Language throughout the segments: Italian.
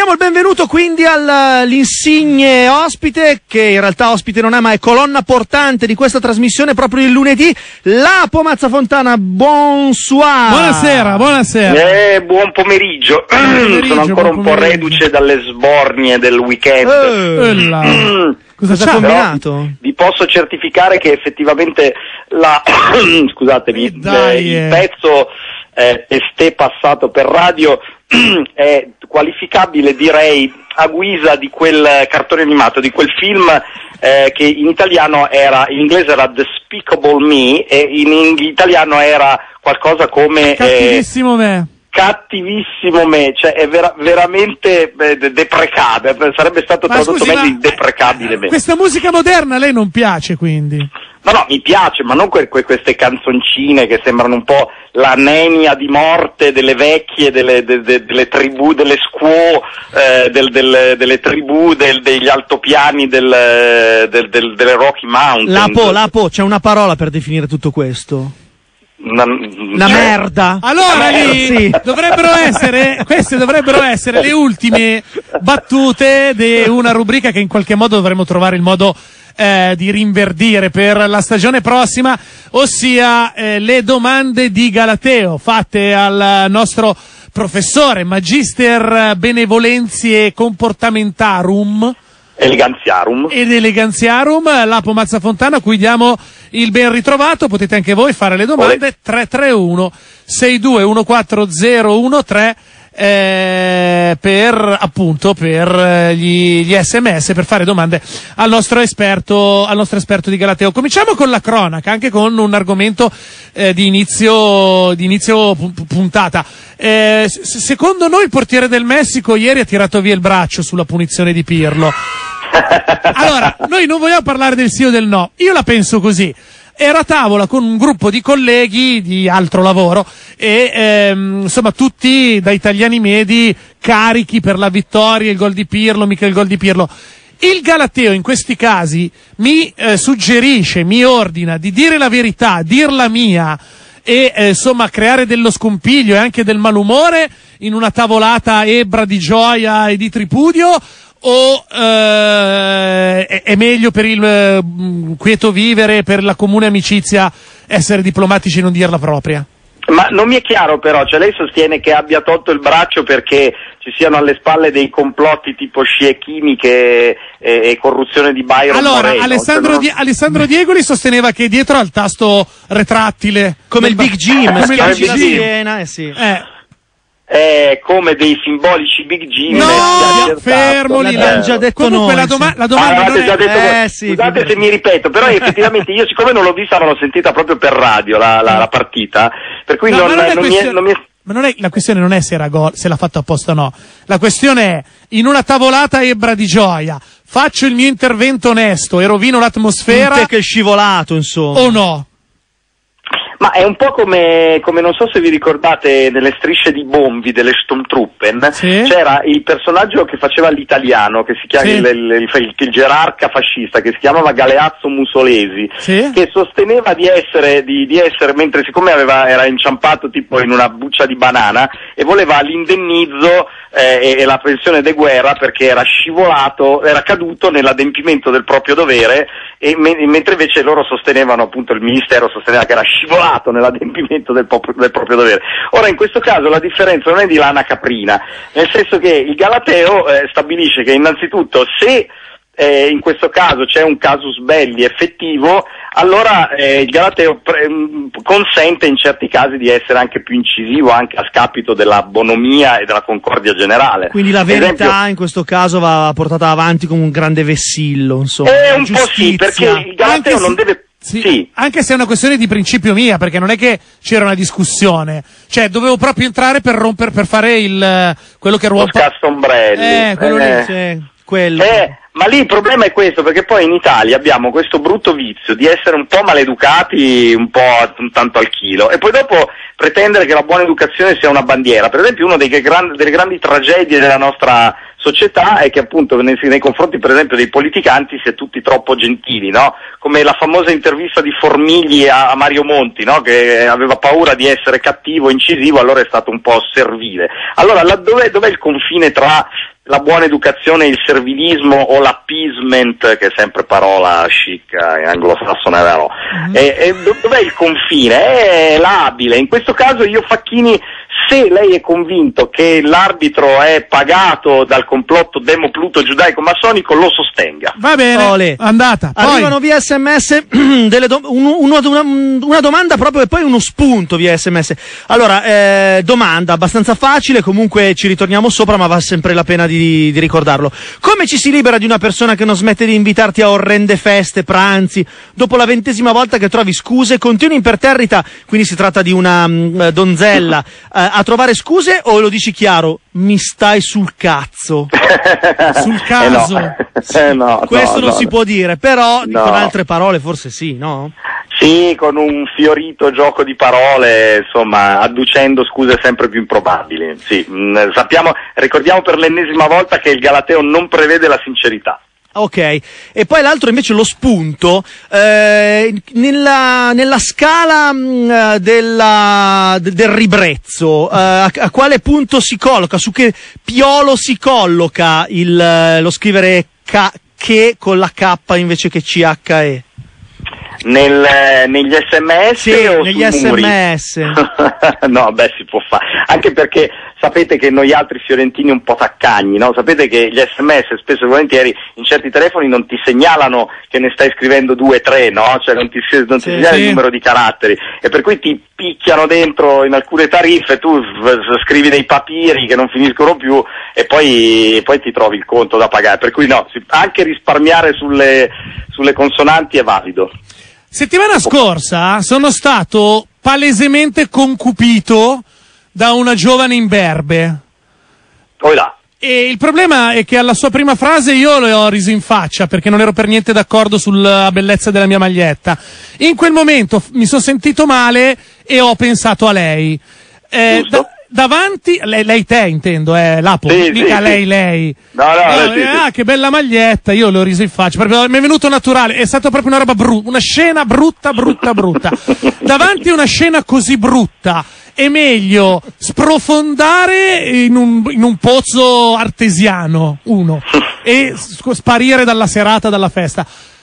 Diamo il benvenuto quindi all'insigne ospite, che in realtà ospite non è, ma è colonna portante di questa trasmissione proprio il lunedì, Lapo Mazzafontana. Buonasera. Buon pomeriggio. Sono ancora un po' reduce dalle sbornie del weekend. Cosa ha combinato? Vi posso certificare che effettivamente scusatemi, il pezzo testé passato per radio è qualificabile, direi, a guisa di quel cartone animato, di quel film che in italiano in inglese era Despicable Me e in italiano era qualcosa come Cattivissimo Me. Cattivissimo Me, cioè è veramente deprecabile, sarebbe stato tradotto meglio di deprecabile me. Questa musica moderna a lei non piace, quindi? No, mi piace, ma non queste canzoncine che sembrano un po' la nenia di morte delle vecchie, delle tribù, delle squaw, delle tribù degli altopiani delle Rocky Mountains. Lapo, c'è una parola per definire tutto questo. La merda. Allora queste dovrebbero essere le ultime battute di una rubrica che in qualche modo dovremmo trovare il modo di rinverdire per la stagione prossima, ossia le domande di Galateo fatte al nostro professore Magister Benevolenziae Comportamentarum ed Elegantiarum, Lapo Mazzafontana, a cui diamo il ben ritrovato. Potete anche voi fare le domande. 331 6214013 per gli SMS, per fare domande al nostro esperto di Galateo. Cominciamo con la cronaca, anche con un argomento di inizio puntata. Secondo noi il portiere del Messico ieri ha tirato via il braccio sulla punizione di Pirlo. Allora, noi non vogliamo parlare del sì o del no, io la penso così. Era a tavola con un gruppo di colleghi di altro lavoro e insomma tutti da italiani medi carichi per la vittoria, il gol di Pirlo, mica il gol di Pirlo. Il Galateo in questi casi mi suggerisce, mi ordina di dire la verità, dirla mia e insomma creare dello scompiglio e anche del malumore in una tavolata ebbra di gioia e di tripudio, o è meglio per il quieto vivere, per la comune amicizia, essere diplomatici e non dirla propria? Ma non mi è chiaro però, cioè lei sostiene che abbia tolto il braccio perché ci siano alle spalle dei complotti tipo scie chimiche e corruzione di Byron Moreno? Alessandro Diegoli sosteneva che dietro al tasto retrattile, come il Big Jim, schiacci la schiena, sì. Come dei simbolici Big Jim. No, fermo lì, l'abbiamo già detto. Comunque noi, la domanda non è... già detto sì, scusate se mi ripeto, però effettivamente io, siccome non l'ho vista, ma l'ho sentita proprio per radio la partita, per cui non mi è... Ma la questione non è se era gol, se l'ha fatto apposta o no. La questione è, in una tavolata ebbra di gioia, faccio il mio intervento onesto e rovino l'atmosfera. Te che è scivolato, insomma. O no? Ma è un po' come non so se vi ricordate nelle strisce di Bombi delle Sturmtruppen, sì. C'era il personaggio che faceva l'italiano, che si chiama il gerarca fascista, che si chiamava Galeazzo Mussolesi, sì. Che sosteneva di essere, mentre siccome era inciampato tipo in una buccia di banana e voleva l'indennizzo e la pensione de guerra perché era scivolato, era caduto nell'adempimento del proprio dovere, e mentre invece loro sostenevano, appunto il ministero sosteneva che era scivolato nell'adempimento del proprio dovere. Ora in questo caso la differenza non è di lana caprina, nel senso che il Galateo stabilisce che innanzitutto se in questo caso c'è un casus belli effettivo, allora il Galateo consente in certi casi di essere anche più incisivo, anche a scapito della bonomia e della concordia generale. Quindi la verità in questo caso va portata avanti come un grande vessillo, insomma. Un po' sì, perché il Galateo non deve... Sì, anche se è una questione di principio mia, perché non è che c'era una discussione, cioè dovevo proprio entrare per fare quello che ruota. Lo Castombrelli. Quello lì, quello. Ma lì il problema è questo, perché poi in Italia abbiamo questo brutto vizio di essere un po' maleducati, un po' un tanto al chilo, e poi dopo pretendere che la buona educazione sia una bandiera. Per esempio, una delle grandi tragedie della nostra società è che appunto nei confronti per esempio dei politicanti si è tutti troppo gentili, no? Come la famosa intervista di Formigli a Mario Monti, no? Che aveva paura di essere cattivo, incisivo, allora è stato un po' servile. Allora dov'è il confine tra la buona educazione, il servilismo o l'appeasement, che è sempre parola chic in anglosassone, vero? Dov'è il confine? È labile. In questo caso io, Facchini, se lei è convinto che l'arbitro è pagato dal complotto demopluto giudaico-massonico, lo sostenga. Va bene, andata. Arrivano via SMS una domanda proprio e poi uno spunto via SMS. Allora, domanda abbastanza facile, comunque ci ritorniamo sopra, ma va sempre la pena di ricordarlo. Come ci si libera di una persona che non smette di invitarti a orrende feste, pranzi, dopo la 20ª volta che trovi scuse, continui imperterrita, quindi si tratta di una donzella, a trovare scuse, o lo dici chiaro, mi stai sul cazzo? Sul caso? No, questo non si può dire, però con altre parole forse sì, no? Sì, con un fiorito gioco di parole, insomma, adducendo scuse sempre più improbabili. Sì, ricordiamo per l'ennesima volta che il Galateo non prevede la sincerità. Ok, e poi l'altro invece, lo spunto, nella scala del ribrezzo, a quale punto si colloca, su che piolo si colloca lo scrivere che con la K invece che CHE? Negli SMS sì, o negli SMS? No, si può fare, anche perché sapete che noi altri fiorentini un po' taccagni, no? Sapete che gli SMS spesso e volentieri in certi telefoni non ti segnalano che ne stai scrivendo 2 o 3, no? Cioè non ti segnala il numero di caratteri, e per cui ti picchiano dentro in alcune tariffe, tu scrivi dei papiri che non finiscono più e poi ti trovi il conto da pagare, per cui no, anche risparmiare sulle consonanti è valido. Settimana scorsa sono stato palesemente concupito da una giovane imberbe. Poi là. E il problema è che alla sua prima frase io le ho riso in faccia, perché non ero per niente d'accordo sulla bellezza della mia maglietta. In quel momento mi sono sentito male e ho pensato a lei. Davanti, lei te intendo, Lapo, mica lei. No, che bella maglietta, io le ho riso in faccia, proprio, mi è venuto naturale, è stata proprio una roba brutta, una scena brutta. Davanti a una scena così brutta è meglio sprofondare in un pozzo artesiano, e sparire dalla serata, dalla festa.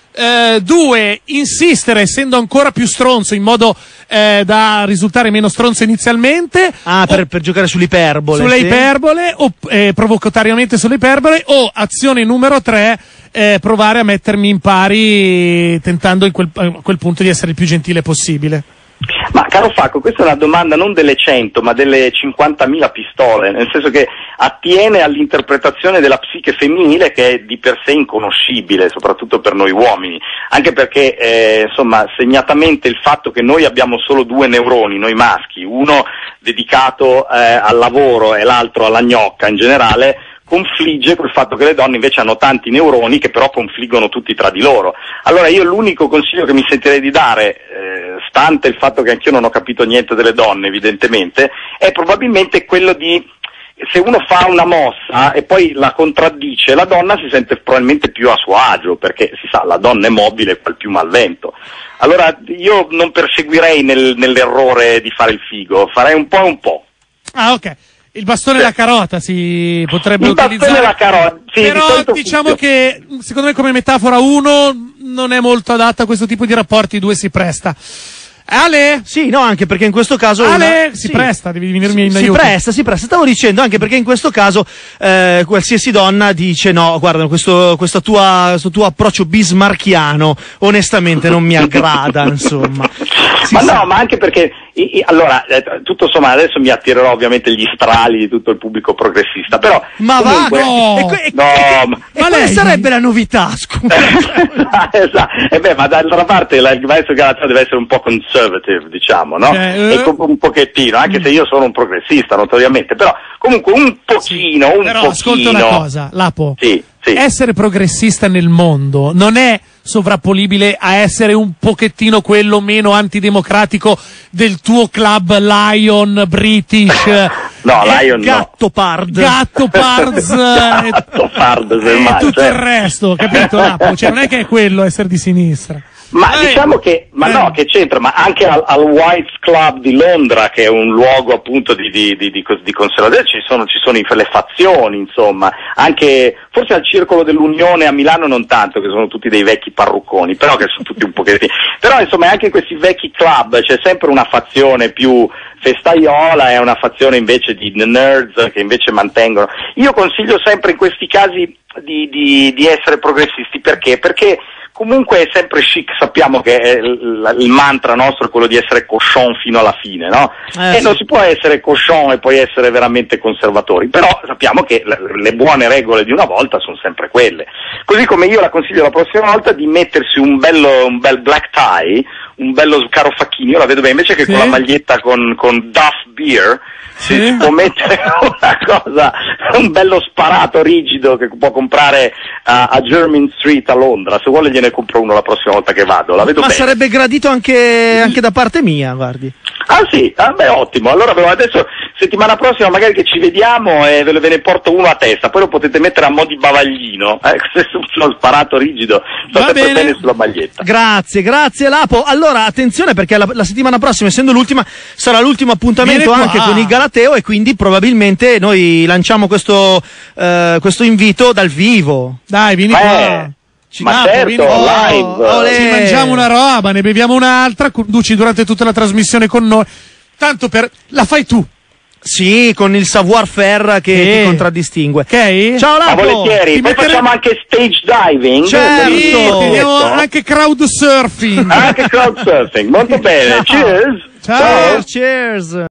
2, insistere essendo ancora più stronzo in modo da risultare meno stronzo inizialmente, per giocare sull'iperbole, o provocatoriamente sull'iperbole, o azione numero 3, provare a mettermi in pari, tentando a quel punto di essere il più gentile possibile. Ma caro Facco, questa è una domanda non delle 100 ma delle 50.000 pistole, nel senso che attiene all'interpretazione della psiche femminile, che è di per sé inconoscibile, soprattutto per noi uomini, anche perché segnatamente il fatto che noi abbiamo solo 2 neuroni, noi maschi, uno dedicato al lavoro e l'altro alla gnocca in generale, confligge col fatto che le donne invece hanno tanti neuroni che però confliggono tutti tra di loro. Allora io l'unico consiglio che mi sentirei di dare, stante il fatto che anch'io non ho capito niente delle donne evidentemente, è probabilmente quello di, se uno fa una mossa e poi la contraddice, la donna si sente probabilmente più a suo agio, perché si sa, la donna è mobile qual più malvento. Allora io non perseguirei nell'errore di fare il figo, farei un po' e un po'. Ah, ok. Il bastone e la carota si potrebbe utilizzare. Il bastone e la carota, sì, però diciamo che secondo me come metafora 1 non è molto adatta a questo tipo di rapporti, 2 si presta. Ale? Sì, no, anche perché in questo caso si presta, devi venirmi in aiuto. Si presta, stavo dicendo, anche perché in questo caso qualsiasi donna dice no, guarda, questo tuo approccio bismarchiano onestamente non mi aggrada, insomma. Ma anche perché allora, tutto sommato, adesso mi attirerò ovviamente gli strali di tutto il pubblico progressista, però ma comunque, ma quale sarebbe la novità, scusa? Esatto. Ma d'altra parte il maestro Galateo deve essere un po' conservative, diciamo, no? E un pochettino, anche se io sono un progressista notoriamente, però comunque un pochino, però ascolta una cosa, Lapo. Sì. Essere progressista nel mondo non è sovrapponibile a essere un pochettino quello meno antidemocratico del tuo club Lion British. No, Lion Gattopard. Gattopard e tutto il resto, capito, Lapo? Cioè non è che è quello essere di sinistra. Ma diciamo che, no, che c'entra, ma anche al White's Club di Londra, che è un luogo appunto di conservazione, ci sono le fazioni, insomma, anche forse al Circolo dell'Unione a Milano non tanto, che sono tutti dei vecchi parrucconi, però che sono tutti un pochettino, però insomma anche in questi vecchi club c'è sempre una fazione più festaiola e una fazione invece di nerds che invece mantengono. Io consiglio sempre in questi casi di essere progressisti, perché comunque è sempre chic, sappiamo che il mantra nostro è quello di essere cochon fino alla fine, no? E non si può essere cochon e poi essere veramente conservatori, però sappiamo che le buone regole di una volta sono sempre quelle. Così come io la consiglio la prossima volta di mettersi un bel black tie, un bello caro facchino, io la vedo bene, invece che con la maglietta con Duff Beer, si può mettere una cosa, un bello sparato rigido che può comprare a Jermyn Street a Londra. Se vuole gliene compro uno la prossima volta che vado, la vedo bene. Ma sarebbe gradito anche da parte mia, guardi. Ah sì? Beh, ottimo. Allora adesso settimana prossima magari che ci vediamo e ve ne porto uno a testa, poi lo potete mettere a mo' di bavaglino, se sono sparato rigido, sta sempre bene sulla maglietta. Grazie Lapo. Allora attenzione, perché la settimana prossima, essendo l'ultima, sarà l'ultimo appuntamento anche con il Galateo, e quindi probabilmente noi lanciamo questo invito dal vivo. Dai, vieni qua. Certo, live. Ci mangiamo una roba, ne beviamo un'altra, conduci durante tutta la trasmissione con noi. Tanto la fai tu. Sì, con il savoir-faire che ti contraddistingue. Ok? Ciao Lapo. Ma volentieri, poi facciamo anche stage diving. Certo. Anche crowd surfing. Anche crowd surfing, molto bene. Cheers. Ciao. Cheers.